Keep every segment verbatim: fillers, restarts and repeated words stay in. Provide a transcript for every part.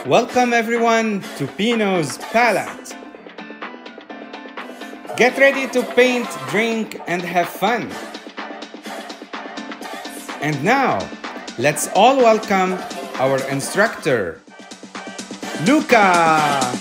Welcome everyone to Pino's Palette. Get ready to paint, drink, and have fun. And now, let's all welcome our instructor, Luca.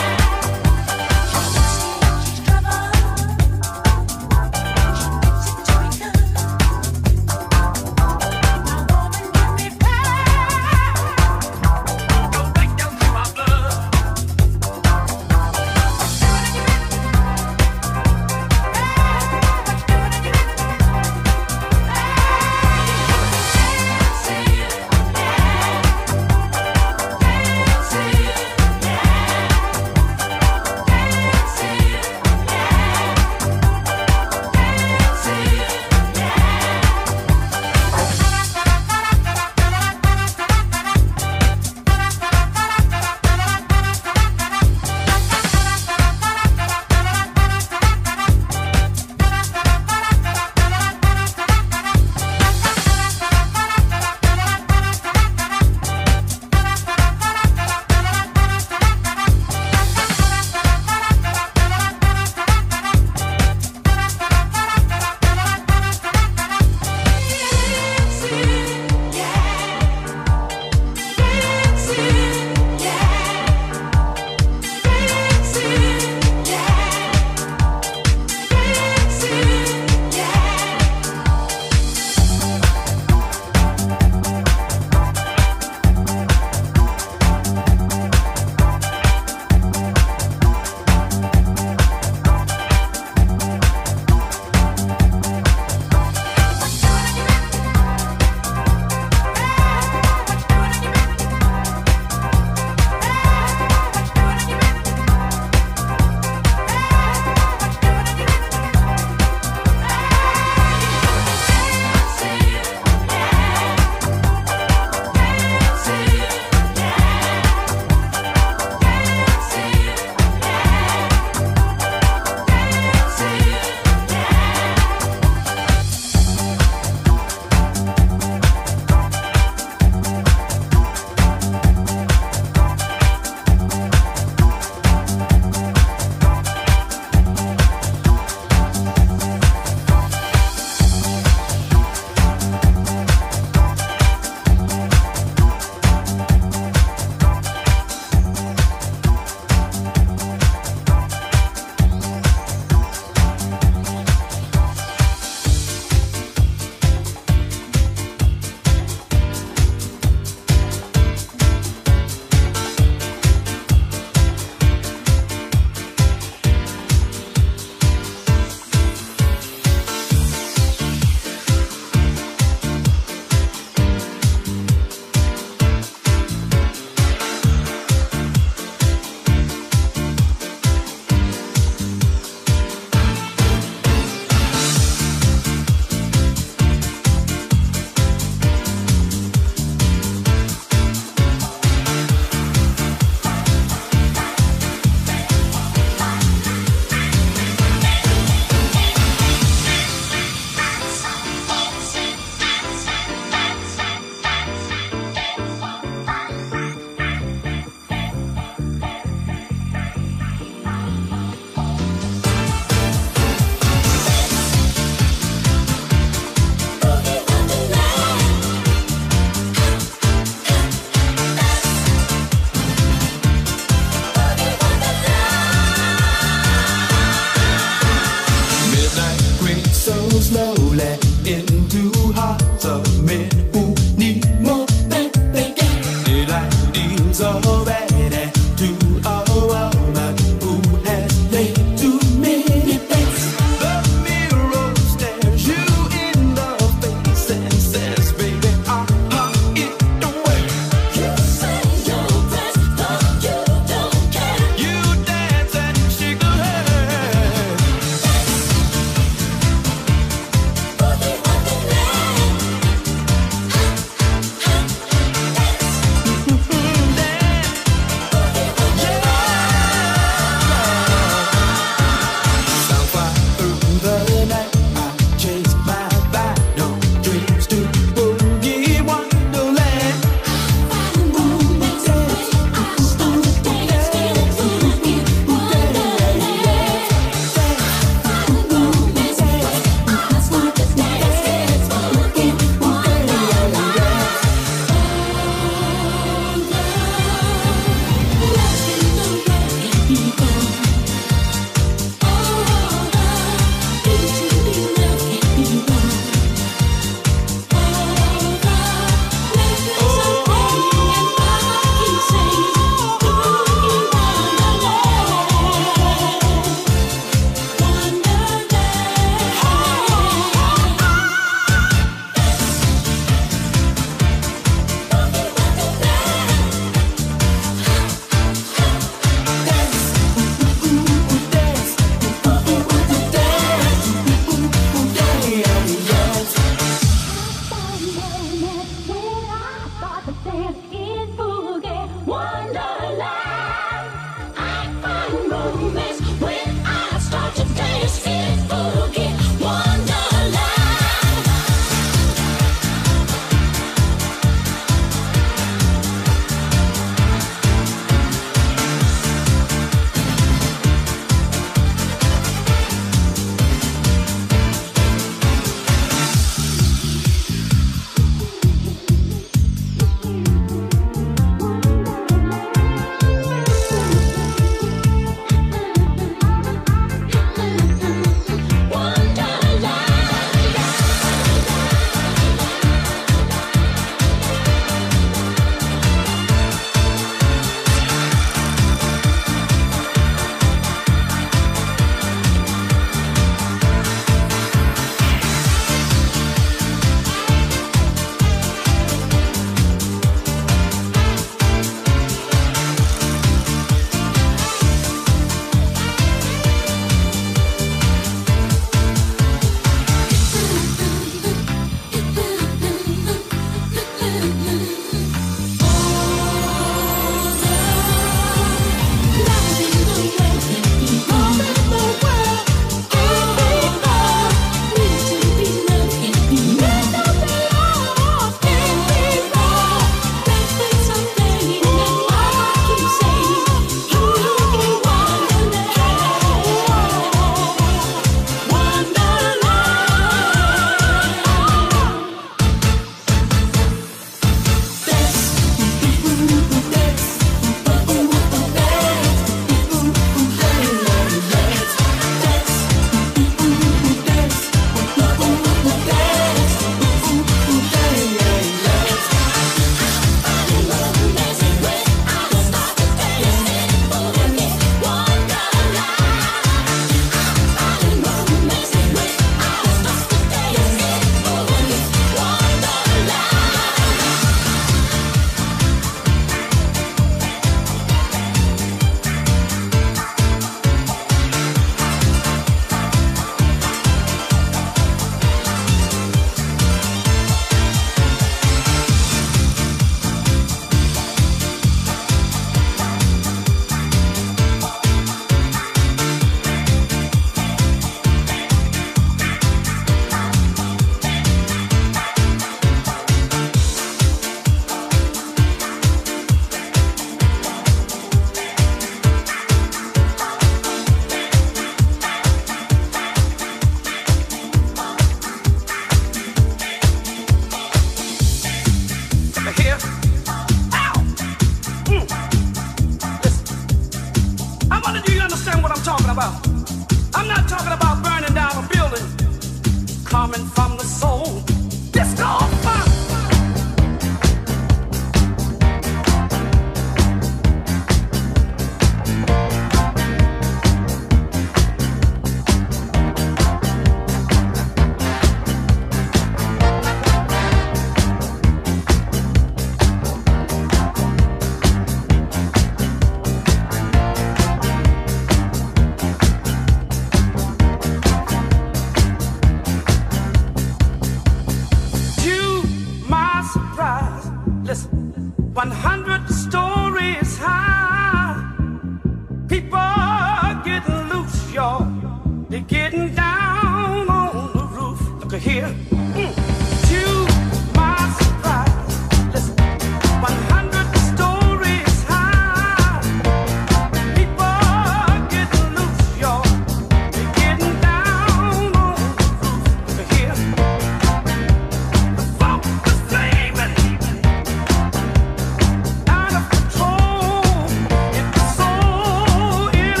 Out of control, it was so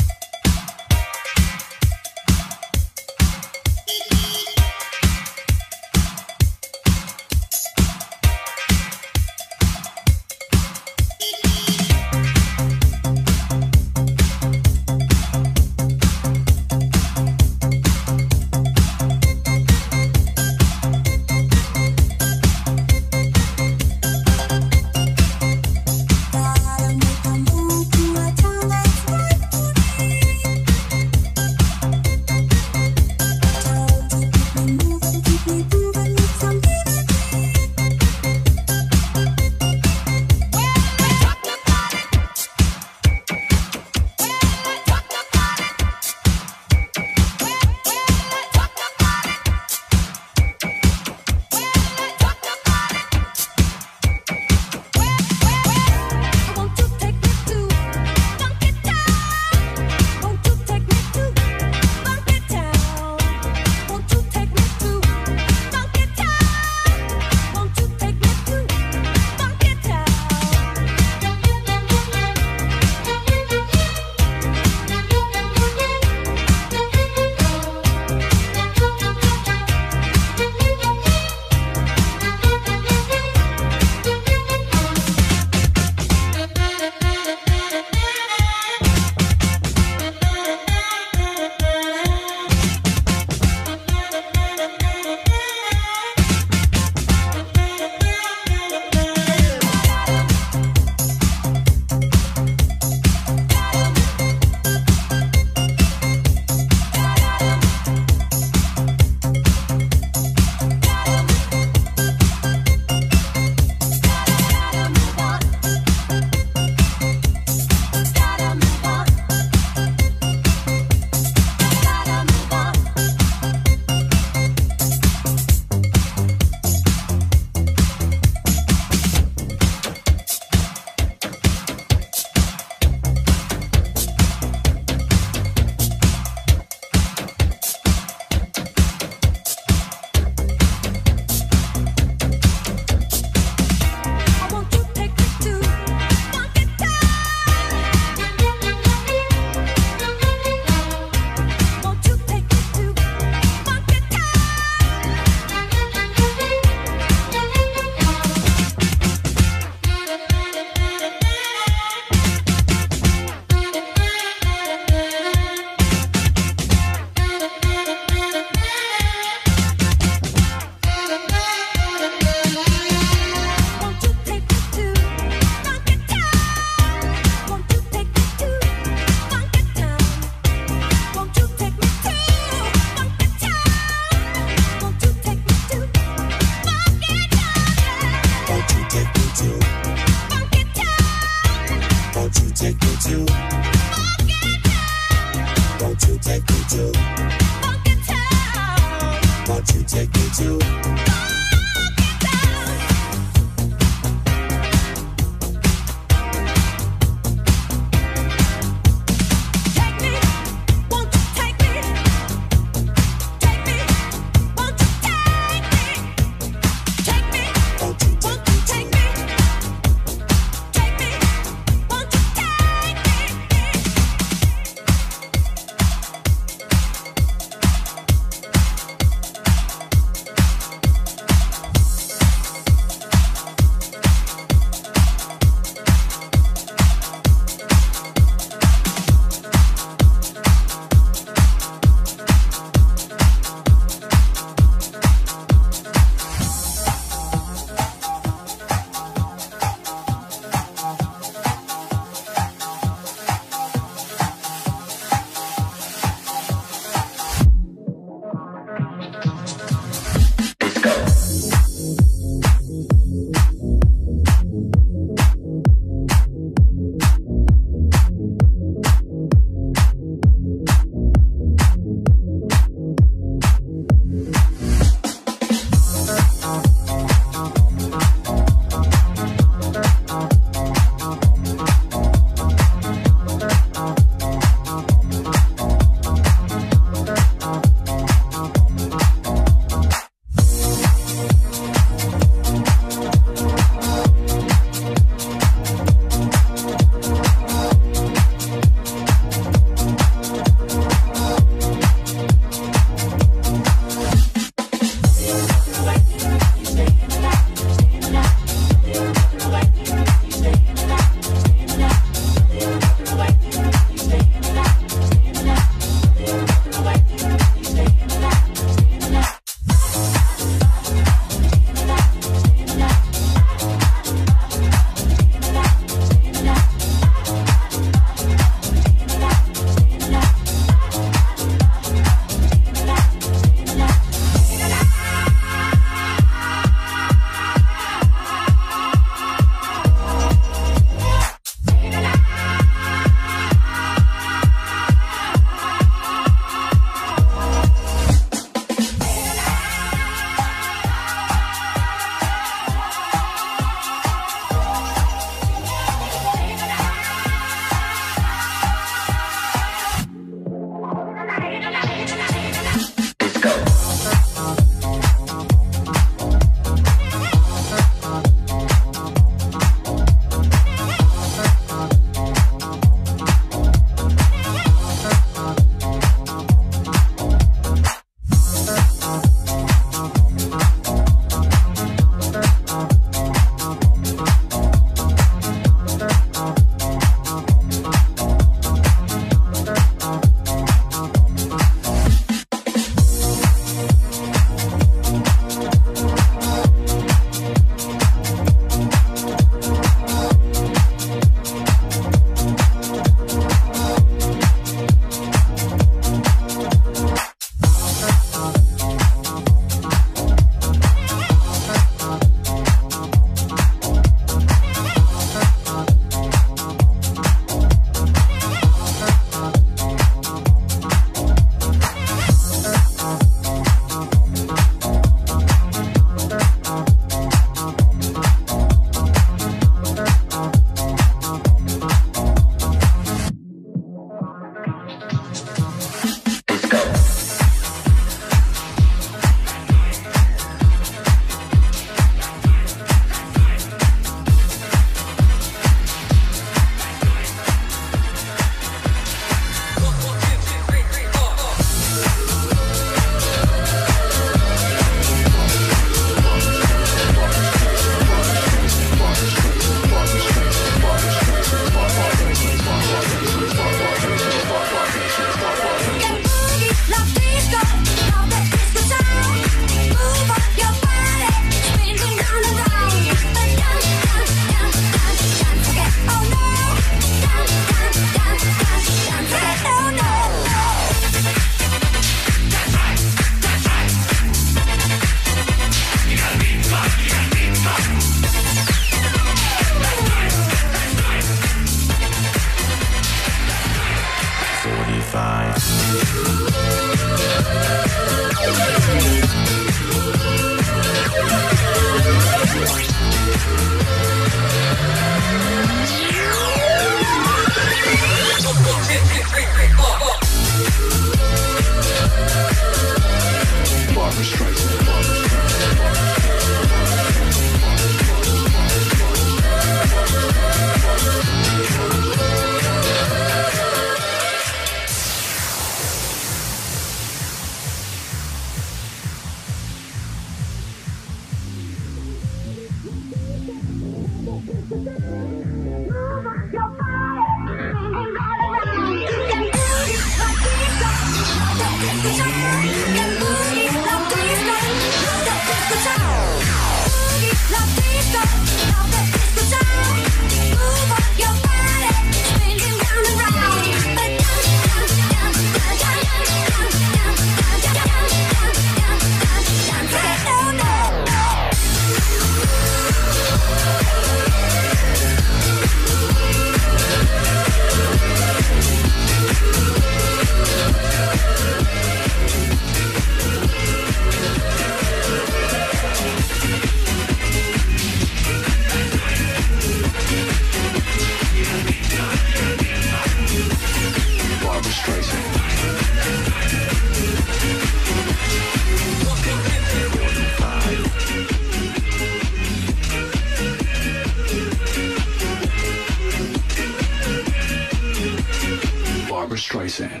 Streisand.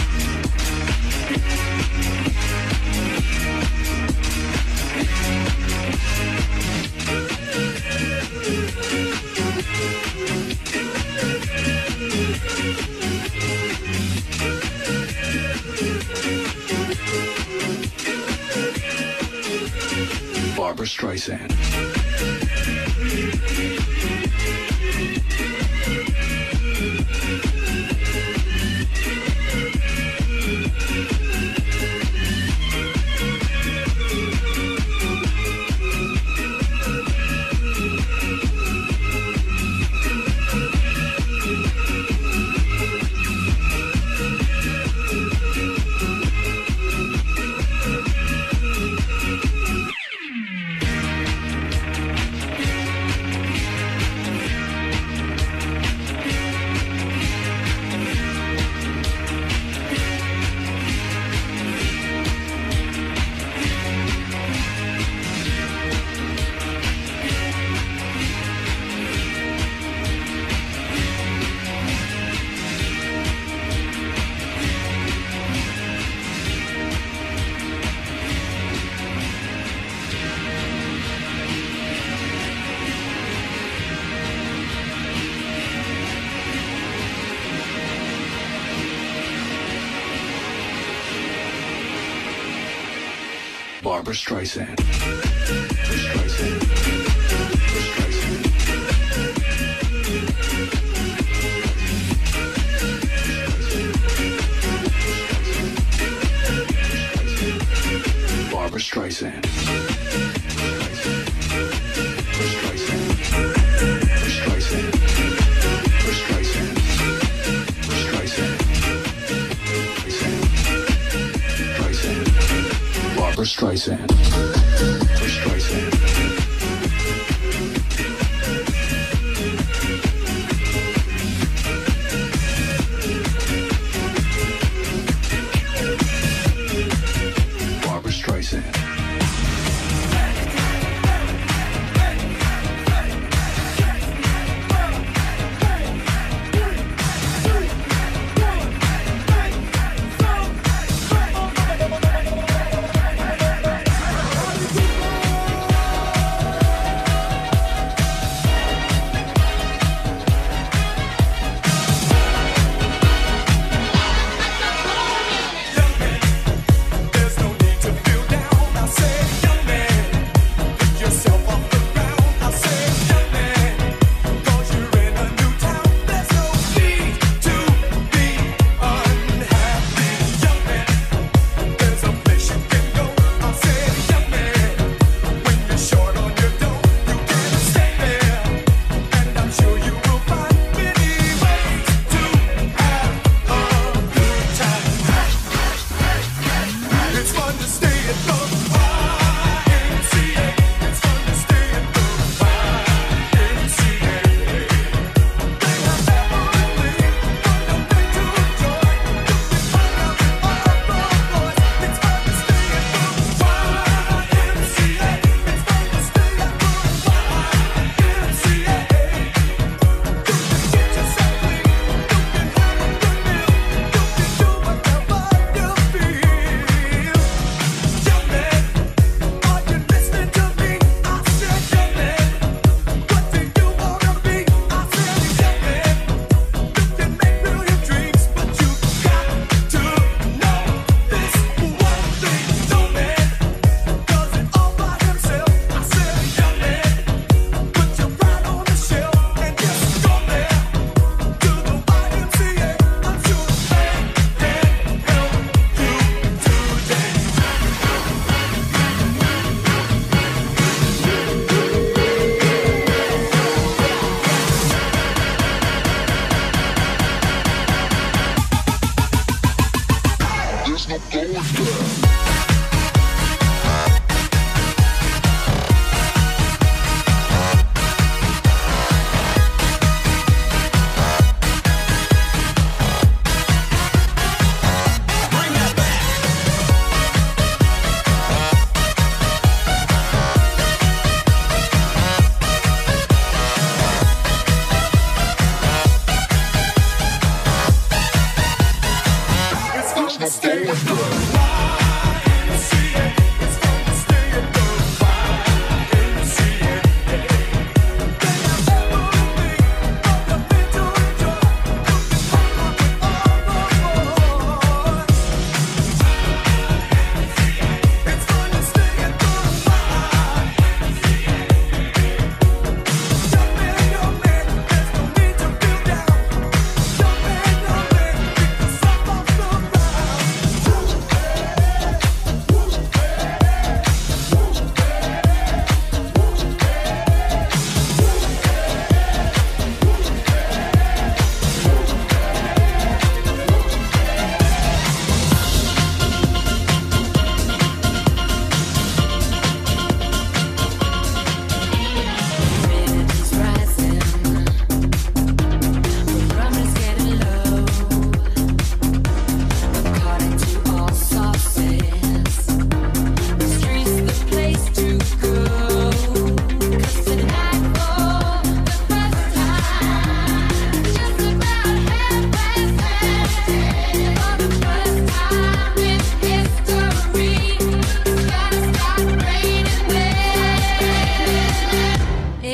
Barbra Streisand. Barbra Streisand. Streisand. Streisand. Barbra Streisand. Streisand. Streisand. Streisand. Streisand. Streisand. Barbra Streisand. Streisand. Barbra Streisand.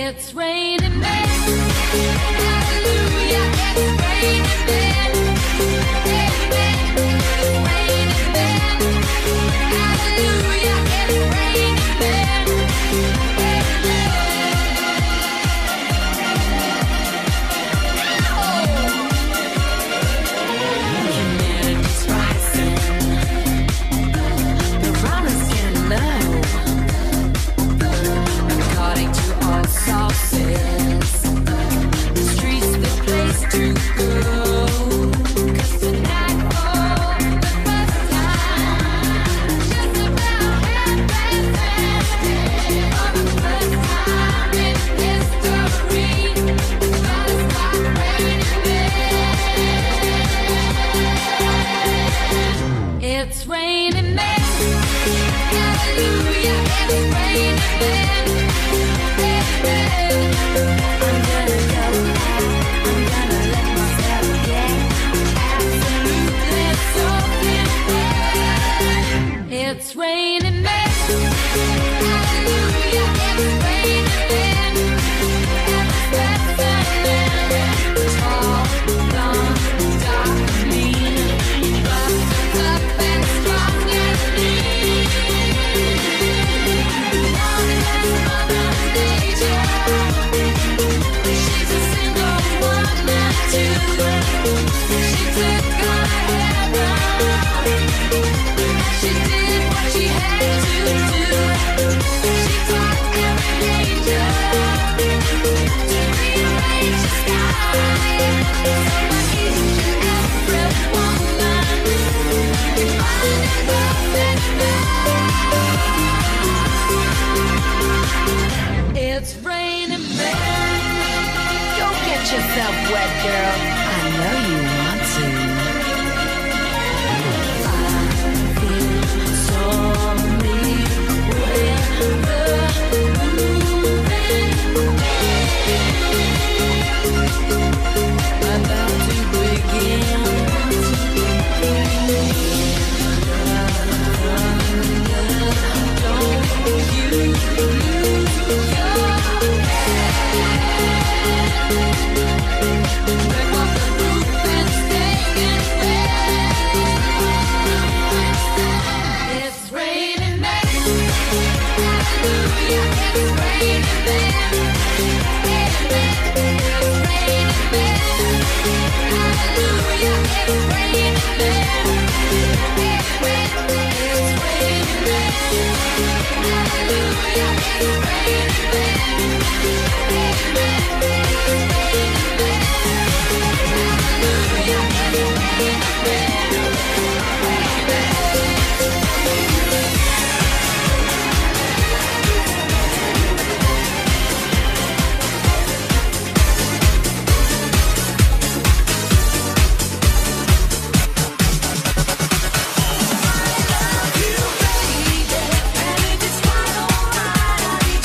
It's raining men. Hallelujah, it's raining men. Amen. It's raining men. Hallelujah, it's raining men. Humanity's rising. The runners getting low. According to all sources, the streets the place to go. 'Cause tonight, for the first time, just about half past ten, for the first time in history, it's gonna start raining men. It's raining men. Hallelujah, it's raining men. It's raining men. Hallelujah, it's raining men. Tall, blonde, dark, mean, busted up and strong and lean. Wanted as Mother Nature. She's a single woman too. She took our hair down. She did what she had to do. She taught every angel to rearrange the sky. So much each and every woman can find a perfect man. It's raining men. Go get yourself wet, girl. I know you want to. It's raining men. Hallelujah, it's raining men. Amen. It's raining men. Hallelujah, it's raining men. Amen. It's raining men. Hallelujah, it's raining men. Amen. It's raining men. Hallelujah, it's raining men. And if it's quite alright, I need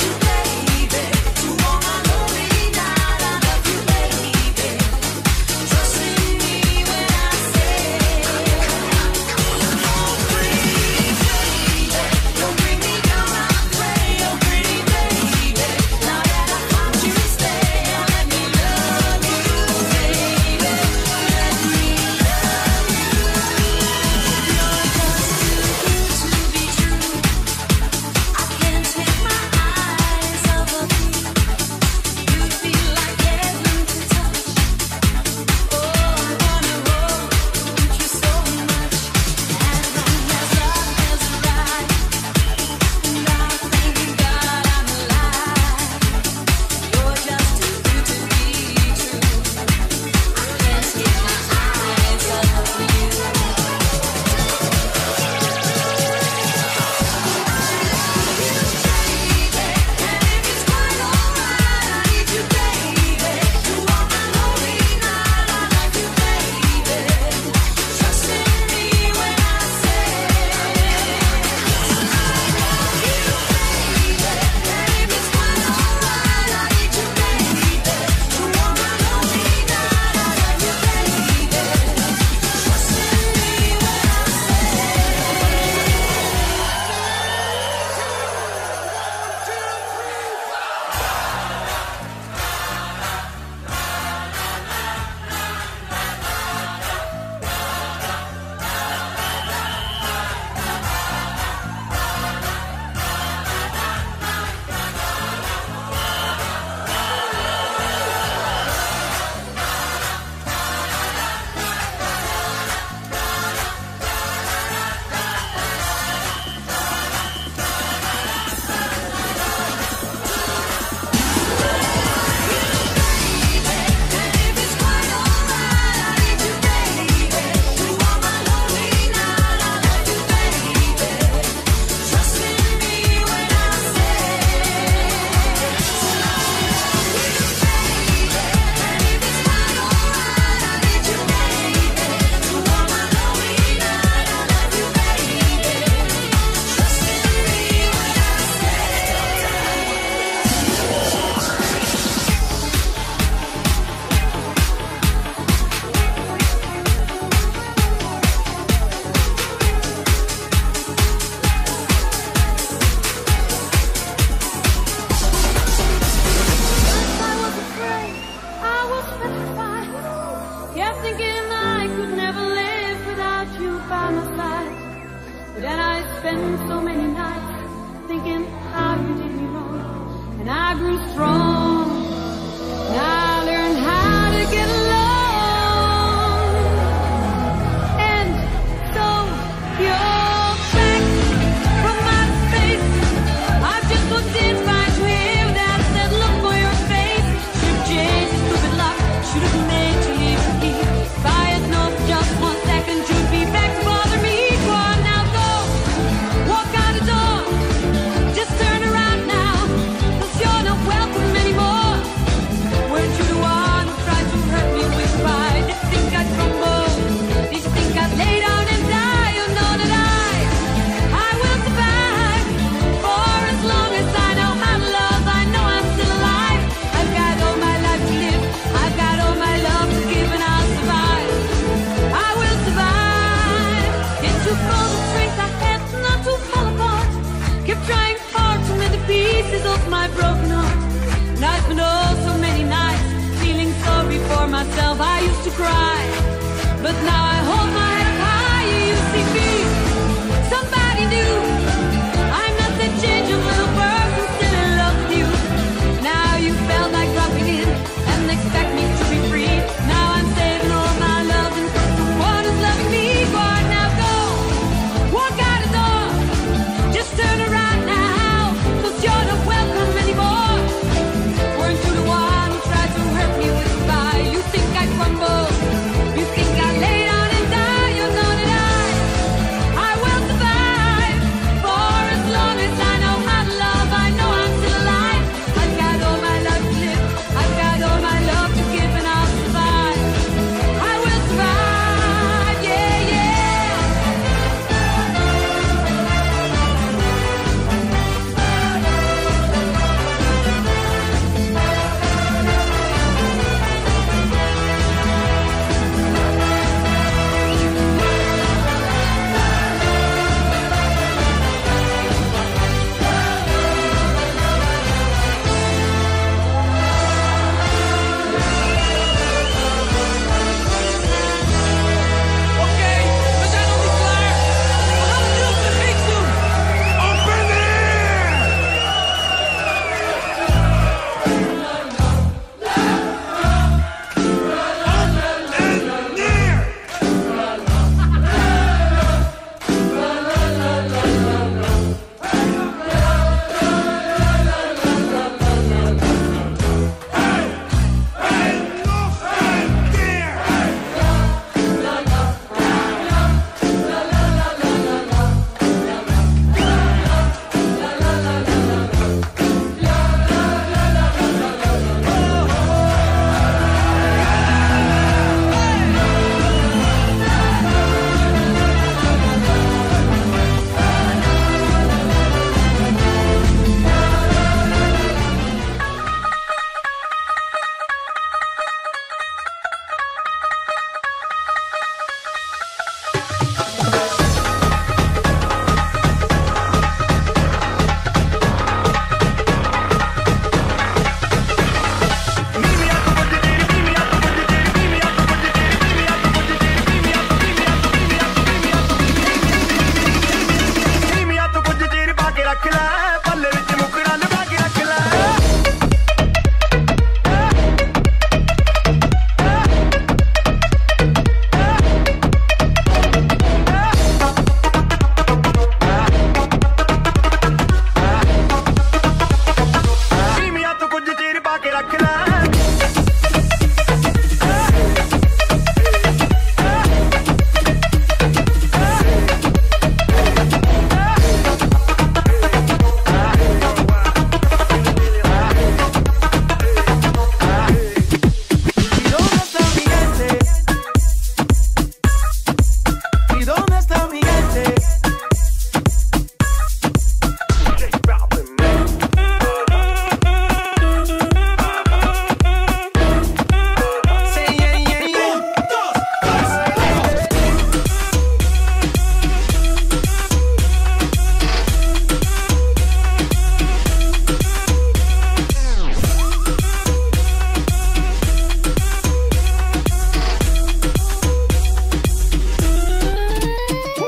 from. Now learn how to get along. And so you're back from my face. I've just looked in, find you here without that look for your face. Should've changed the stupid lock, should've made you leave the key. If I had known for just one second you'd be back to bother me. Go on now, go, walk out the door. Just turn around now, 'cause you're not welcome anymore. Weren't you the one who tried to hurt me with pride? Did you think I'd crumble? Did you think I'd lay down and die? You know that I, I will survive. For as long as I know how to love, I know I'm still alive. I've got all my life to live, I've got all my love to give, and I'll survive. I will survive. It took all the strength I had not to fall apart. Kept trying hard to mend the pieces of my broken heart. And I spent oh so many nights feeling sorry for myself. I used to cry, but now I hold my head up high. You see me, somebody new. I'm not that changeable little person still in love with you. Now you felt like dropping in and expect me to be free. Now I'm saving all my love and for the one who's loving me. Go on now, go, walk out the door. Just turn around now, 'cause you're not welcome anymore. Weren't you the one who tried to hurt me with fire? You think I'd crumble? You think I'd lay down and die? You know that I, I will survive. For as long as I know how to love, I know I'm still alive. I've got all my life to live, I've got all my love to give, and I'll survive. I will survive, yeah, yeah. Oké, we zijn nog niet klaar. We gaan het nu op de fiets doen.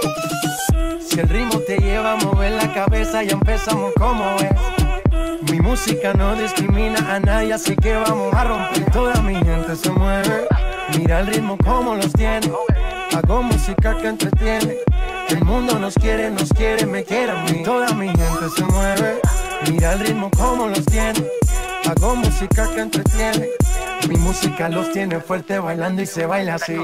Si el ritmo te lleva a mover la cabeza, ya empezamos como es. Mi música no discrimina a nadie, así que vamos a romper. Toda mi gente se mueve, mira el ritmo como los tiene. Hago música que entretiene. El mundo nos quiere, nos quiere, me quiere a mí. Toda mi gente se mueve, mira el ritmo como los tiene. Hago música que entretiene. Mi música los tiene fuerte bailando y se baila así.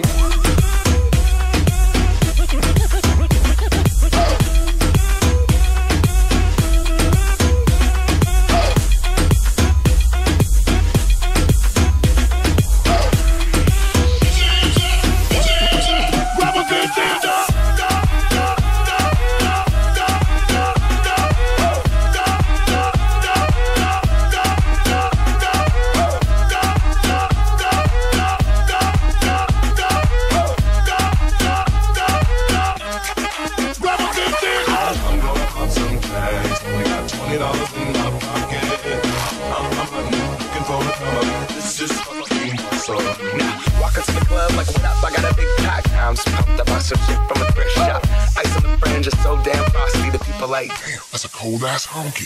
Like, damn, that's a cold ass honky.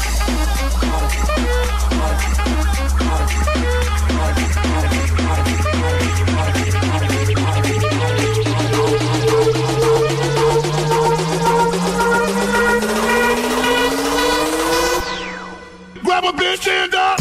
Grab a bitch and up.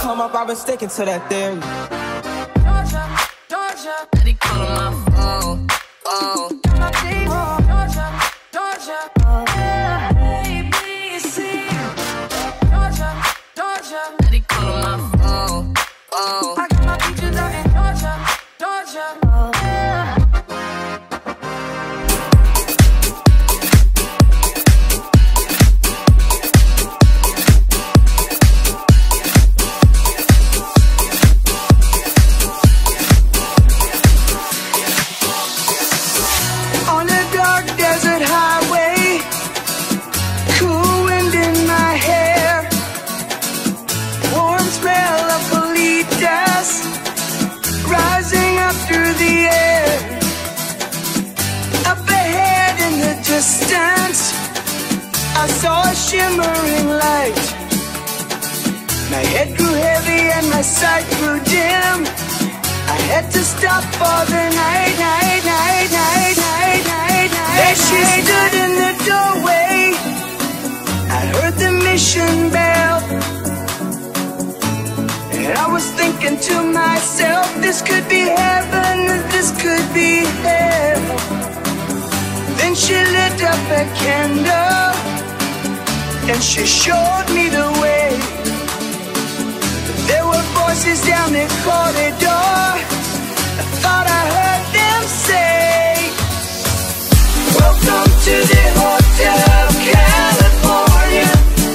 come up, I've been sticking to that theory. Georgia, Georgia, Daddy calling my phone. Oh, Georgia, Georgia, A, B, C. Georgia, Georgia, Daddy calling my phone. Oh, I got my peaches out in Georgia, Georgia. Through the air, up ahead in the distance, I saw a shimmering light. My head grew heavy and my sight grew dim. I had to stop for the night, night, night, night, night, night, night. There she stood in the doorway. I heard the mission bell. And I was thinking to myself, this could be heaven, this could be hell. Then she lit up a candle and she showed me the way. There were voices down the corridor. I thought I heard them say, welcome to the Hotel California.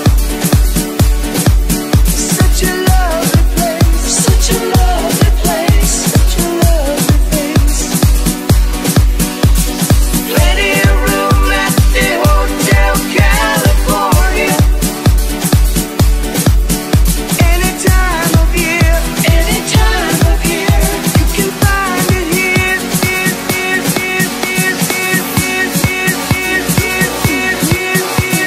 Such a lovely Such a lovely place, such a lovely place. Plenty of room at the Hotel California. Any time of year, any time of year, you can find it here, here, here, here, here, here, here, here, here, here, here, here, here,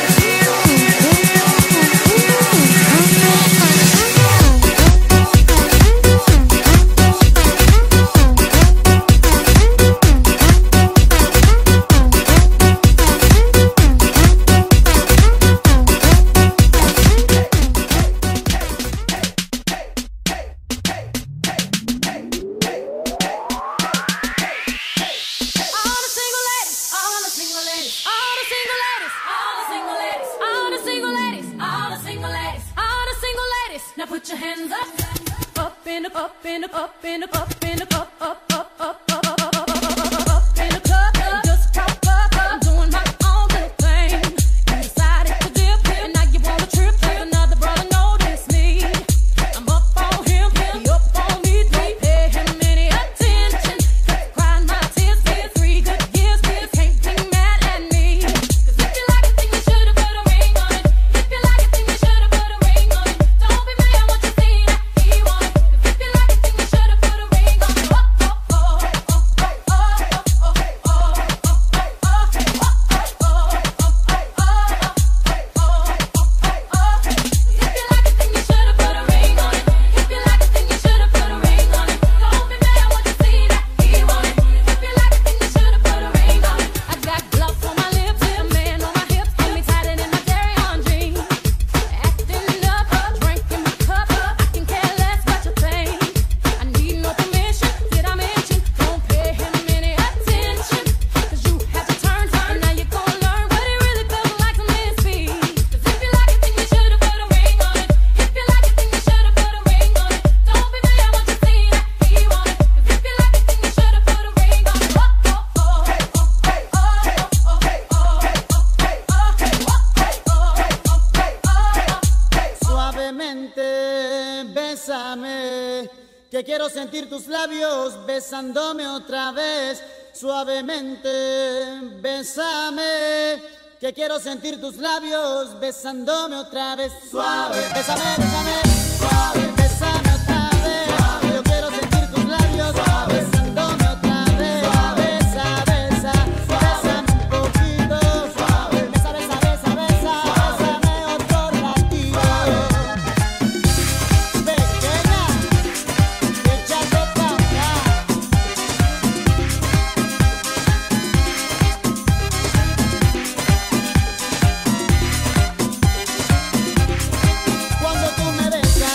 put your hands up, up in the, up in the, up in the, up in the, up, up, up, up, up, up, up, up, up in the club, just pop up. I'm doing my own little thing. You decided to dip, and now you wanna trip. Another brother noticed me. I'm up on him, he up on me. Don't pay him any attention. Crying my tears, been three good years. Kids can't be mad at me. 'Cause if you like it, then you should've put a ring on it. If you like it, then you should've put a ring on it. Don't be mad what you see that he want it. 'Cause if you like it, then you should've put a ring on it. Oh, oh, oh, oh, oh, oh, oh, que quiero sentir tus labios besándome otra vez, suavemente, bésame, que quiero sentir tus labios besándome otra vez, suave, bésame, bésame, suave, bésame otra vez, suave, yo quiero sentir tus labios suave, besándome otra vez, suave, besa, besa, bésame un poquito, suave, besa, besa, besa, besa, bésame otro ratito, pequeña, échate pa' acá. Cuando tú me besas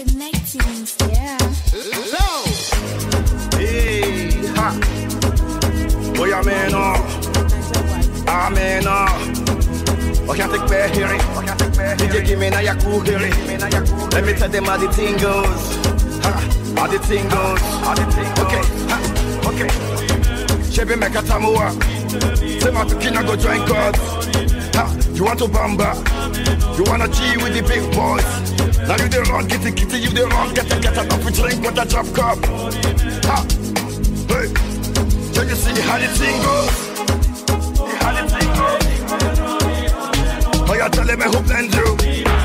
Connecting, yeah. Low. Hey, ha. Boy, I'm in, oh. I'm in, oh. I can't take back hearing. D J, give me now your cool hearing. Let me tell them how the thing goes. Ha. How the thing goes. How the thing goes. Okay, ha. Okay. Chevy make a tamua. Say my tukina go join God. Ha. You want to bamba? You wanna G with the big boys? Now you the wrong, get it, get it, you the wrong, get it, get it, up, we drink with a drop cup. Ha! Hey! Can you see how the thing goes? See how the thing goes? Oh, you telling me who blend you?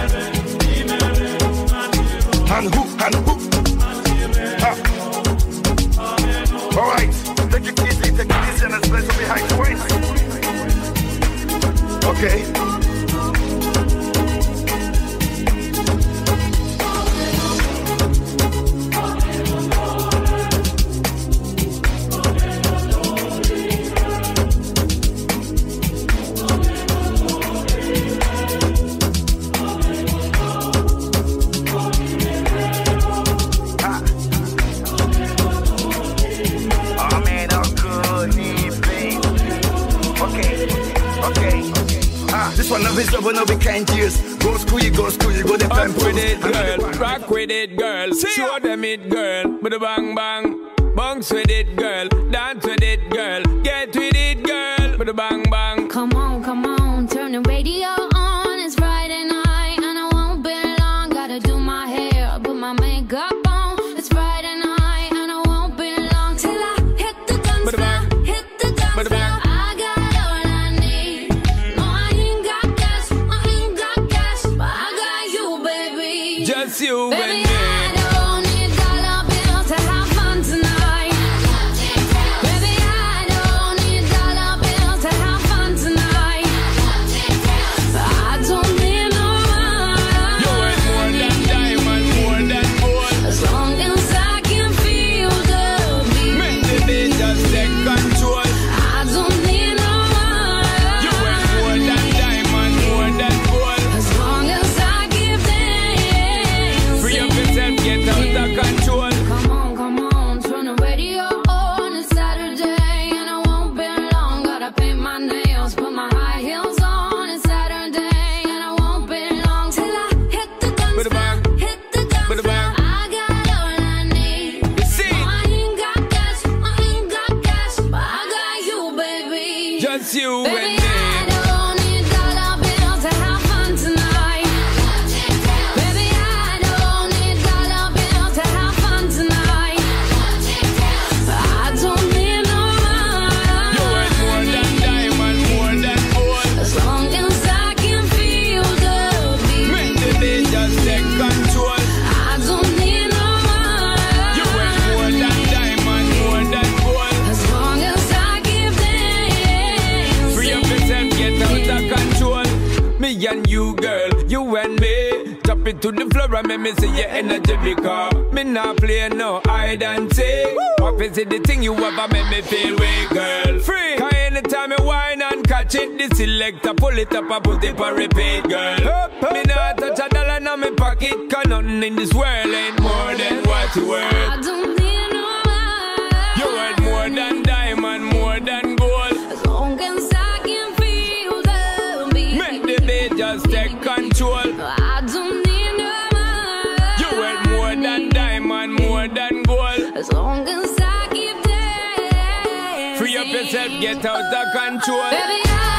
And who, and who? Ha! Alright, take it easy, take it easy, and let's play some behind points. Okay. This one of his love, no we can't use. Go school, you go school, you go the Rock with it, girl. Rock with it, girl. Show them it, girl. With a bang bang. Bounce with it, girl. Dance with it, girl. Get with it, girl. With a bang bang. Come on, come on, turn the radio on. It's Friday night and I won't be long. Gotta do my hair, put my makeup on. It's Friday night and I won't be long till I hit the dance floor, hit the dance floor. I got all I need. No, I ain't got cash, I ain't got cash, but I got you, baby. Just you Baby, and me. I don't need dollar bills to have fun tonight. Baby, I don't need dollar bills to have fun tonight. I don't need no money. You ain't more than diamond, more than gold. As long as I can feel the beat. Make the beat just take control. I don't need no money. You ain't more than diamond, more than gold. As long as I give thanks. Free up yourself, get out of control. Come on, come on, turn the radio on. It's Saturday and I won't be long. Gotta paint my nails, put my high heels on. It's Saturday and I won't be long till I hit the dance With a bang. floor, hit the dance With a floor. bang. I got all I need. You see? No, I ain't got cash, I ain't got cash, but I got you, baby. Just you Baby, and me. I don't need dollar bills to have fun tonight. Baby, I don't need dollar bills to have fun tonight. I don't need no You ain't more money. than diamond, more than gold. As long as I can feel the Make beat. the beat just take control. I don't need no You ain't more money. than diamond, more than gold. As long as I give thanks. Free up yourself, get out of control. Me and you, girl, you and me. Drop it to the floor and make me see your energy because me not play no hide and seek. What is it the thing you ever make me feel weak, girl? Free. Cause anytime you whine and catch it, the selector pull it up and put it for repeat, girl. Me not touch a dollar in my pocket, cause nothing in this world ain't more than what you worth. I don't need no money. You worth more than diamond, more than gold. As long as I can feel the beat. Make the beat just take control. I don't need no money. You worth more than diamond, more than gold. As long as I keep dancing. Free up yourself, get out of control. Baby, I